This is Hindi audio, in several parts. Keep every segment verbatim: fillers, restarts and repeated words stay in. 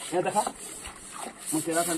ये देखा मुझे रखा।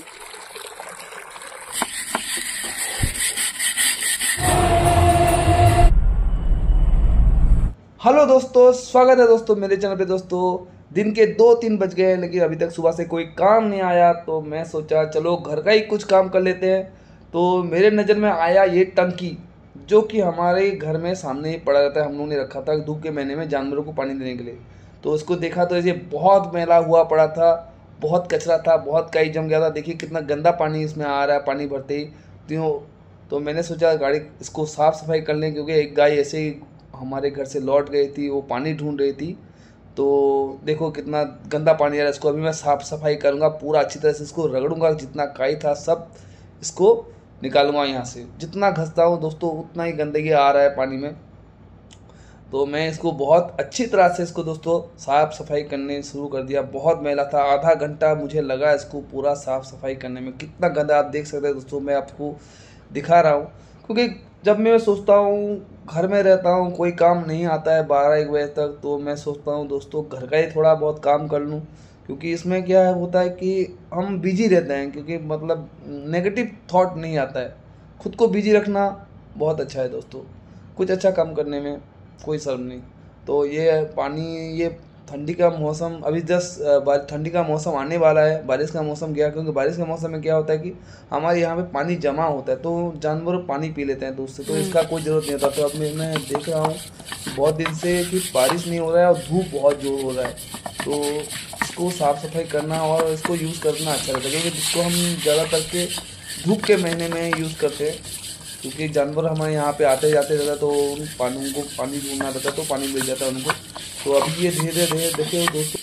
हेलो दोस्तों, स्वागत है दोस्तों मेरे चैनल पे। दोस्तों दिन के दो तीन बज गए हैं, लेकिन अभी तक सुबह से कोई काम नहीं आया, तो मैं सोचा चलो घर का ही कुछ काम कर लेते हैं। तो मेरे नज़र में आया ये टंकी, जो कि हमारे घर में सामने ही पड़ा रहता है। हम लोगों ने रखा था धूप के महीने में जानवरों को पानी देने के लिए। तो उसको देखा तो ये बहुत मैला हुआ पड़ा था, बहुत कचरा था, बहुत काई जम गया था। देखिए कितना गंदा पानी इसमें आ रहा है पानी भरते ही। तो तो मैंने सोचा गाड़ी इसको साफ़ सफाई कर लें, क्योंकि एक गाय ऐसे ही हमारे घर से लौट गई थी, वो पानी ढूंढ रही थी। तो देखो कितना गंदा पानी आ रहा है। इसको अभी मैं साफ़ सफाई करूँगा, पूरा अच्छी तरह से इसको रगड़ूंगा, जितना काई था सब इसको निकालूंगा यहाँ से। जितना घसता हूँ दोस्तों उतना ही गंदगी आ रहा है पानी में। तो मैं इसको बहुत अच्छी तरह से इसको दोस्तों साफ़ सफाई करने शुरू कर दिया। बहुत मैला था, आधा घंटा मुझे लगा इसको पूरा साफ़ सफाई करने में। कितना गंदा आप देख सकते हैं दोस्तों, मैं आपको दिखा रहा हूँ। क्योंकि जब मैं सोचता हूँ घर में रहता हूँ, कोई काम नहीं आता है बारह एक बजे तक, तो मैं सोचता हूँ दोस्तों घर का ही थोड़ा बहुत काम कर लूँ। क्योंकि इसमें क्या होता है कि हम बिजी रहते हैं, क्योंकि मतलब नेगेटिव थॉट नहीं आता है। खुद को बिजी रखना बहुत अच्छा है दोस्तों, कुछ अच्छा काम करने में कोई शर्म नहीं। तो ये पानी, ये ठंडी का मौसम अभी जस्ट ठंडी का मौसम आने वाला है, बारिश का मौसम गया। क्योंकि बारिश के मौसम में क्या होता है कि हमारे यहाँ पे पानी जमा होता है, तो जानवर पानी पी लेते हैं दूध से, तो इसका कोई ज़रूरत नहीं होता। तो अब मैं मैं देख रहा हूँ बहुत दिन से कि बारिश नहीं हो रहा है और धूप बहुत जोर हो रहा है। तो इसको साफ़ सफाई करना और इसको यूज़ करना अच्छा रहता है, क्योंकि जिसको हम ज़्यादातर के धूप के महीने में यूज़ करते हैं। क्योंकि जानवर हमारे यहाँ पे आते जाते रहता है, तो उन पानी उनको पानी ढूंढना रहता है, तो पानी मिल जाता है उनको। तो अभी ये धीरे धीरे देखिए दोस्तों,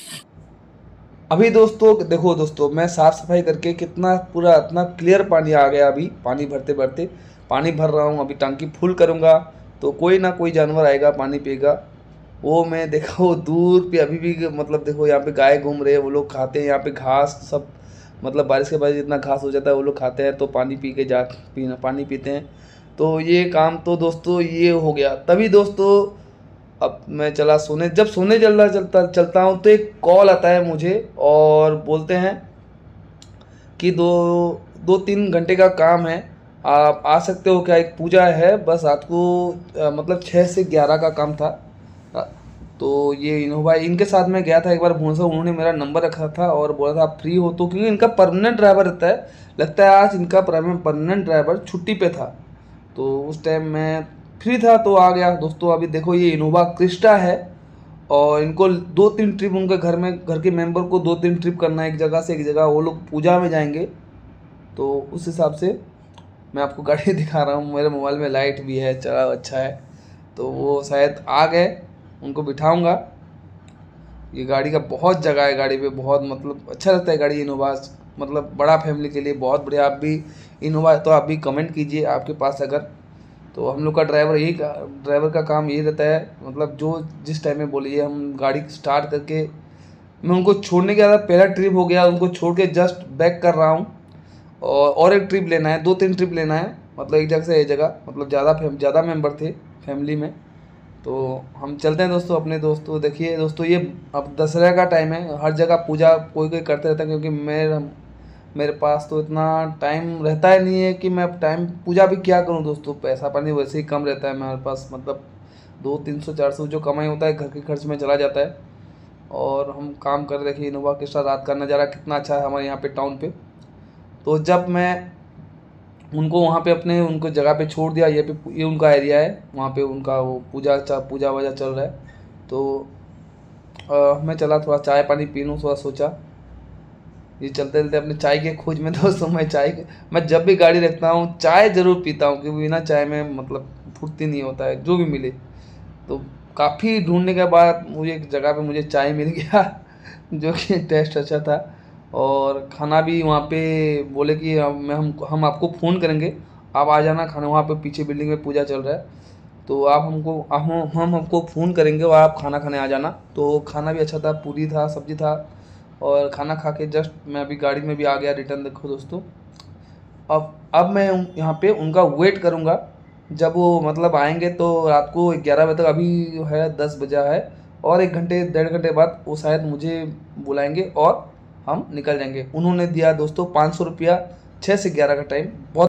अभी दोस्तों देखो दोस्तों मैं साफ़ सफाई करके कितना पूरा इतना क्लियर पानी आ गया। अभी पानी भरते भरते पानी भर रहा हूँ, अभी टंकी फुल करूँगा तो कोई ना कोई जानवर आएगा पानी पिएगा। वो मैं देखा वो दूर पे अभी भी, मतलब देखो यहाँ पे गाय घूम रहे हैं, वो लोग खाते हैं यहाँ पे घास सब। मतलब बारिश के बाद जितना घास हो जाता है वो लोग खाते हैं, तो पानी पी के जा पीना पानी पीते हैं। तो ये काम तो दोस्तों ये हो गया। तभी दोस्तों अब मैं चला सोने। जब सोने चलता चलता चलता हूँ तो एक कॉल आता है मुझे, और बोलते हैं कि दो दो तीन घंटे का काम है, आप आ सकते हो क्या, एक पूजा है बस रात को। अ, मतलब छः से ग्यारह का काम था। अ, तो ये इनोवा, इनके साथ मैं गया था एक बार भुवनेश्वर। उन्होंने मेरा नंबर रखा था और बोला था आप फ्री हो तो, क्योंकि इनका परमानेंट ड्राइवर रहता है। लगता है आज इनका परमानेंट ड्राइवर छुट्टी पे था, तो उस टाइम मैं फ्री था तो आ गया दोस्तों। अभी देखो ये इनोवा क्रिस्टा है, और इनको दो तीन ट्रिप उनके घर में, घर के मेंबर को दो तीन ट्रिप करना है एक जगह से एक जगह। वो लोग पूजा में जाएंगे, तो उस हिसाब से मैं आपको गाड़ी दिखा रहा हूँ। मेरे मोबाइल में लाइट भी है, चला अच्छा है। तो वो शायद आ गए, उनको बिठाऊंगा। ये गाड़ी का बहुत जगह है, गाड़ी पे बहुत मतलब अच्छा लगता है गाड़ी इनोवा। मतलब बड़ा फैमिली के लिए बहुत बढ़िया। आप भी इनोवा तो आप भी कमेंट कीजिए आपके पास अगर। तो हम लोग का ड्राइवर यही ड्राइवर का काम यही रहता है, मतलब जो जिस टाइम में बोलिए हम गाड़ी स्टार्ट करके मैं उनको छोड़ने गया था। पहला ट्रिप हो गया, उनको छोड़ के जस्ट बैक कर रहा हूँ, और और एक ट्रिप लेना है, दो तीन ट्रिप लेना है, मतलब एक जगह से एक जगह। मतलब ज़्यादा ज़्यादा मेंबर थे फैमिली में, तो हम चलते हैं दोस्तों अपने दोस्तों। देखिए दोस्तों ये अब दशहरा का टाइम है, हर जगह पूजा कोई कोई करते रहता है। क्योंकि मेरे मेरे पास तो इतना टाइम रहता ही नहीं है कि मैं अब टाइम पूजा भी क्या करूं दोस्तों। पैसा पानी वैसे ही कम रहता है मेरे पास, मतलब दो तीन सौ चार सौ जो कमाई होता है घर के खर्च में चला जाता है। और हम काम कर रहे थे इनोवा के साथ। रात का नज़ारा कितना अच्छा है हमारे यहाँ पे टाउन पे। तो जब मैं उनको वहाँ पे अपने उनको जगह पे छोड़ दिया, ये पे ये उनका एरिया है, वहाँ पे उनका वो पूजा पूजा वजा चल रहा है। तो आ, मैं चला थोड़ा चाय पानी पी लूँ, थोड़ा सोचा। ये चलते चलते अपने चाय के खोज में दोस्तों मैं चाय मैं जब भी गाड़ी रखता हूँ चाय ज़रूर पीता हूँ, क्योंकि बिना चाय में मतलब फुर्ती नहीं होता है जो भी मिले। तो काफ़ी ढूंढने के बाद मुझे एक जगह पे मुझे चाय मिल गया जो कि टेस्ट अच्छा था। और खाना भी वहाँ पे बोले कि हम हम हम आपको फ़ोन करेंगे, आप आ जाना खाना। वहाँ पे पीछे बिल्डिंग में पूजा चल रहा है, तो आप हमको हम हम हमको फ़ोन करेंगे और आप खाना खाने आ जाना। तो खाना भी अच्छा था, पूरी था, सब्जी था। और खाना खा के जस्ट मैं अभी गाड़ी में भी आ गया रिटर्न। देखो दोस्तों अब अब मैं यहाँ पे उनका वेट करूँगा जब वो मतलब आएंगे। तो रात को ग्यारह बजे तक, अभी है दस बजा है, और एक घंटे डेढ़ घंटे बाद वो शायद मुझे बुलाएंगे और हम निकल जाएंगे। उन्होंने दिया दोस्तों पाँच सौ रुपया, छः से ग्यारह का टाइम। बहुत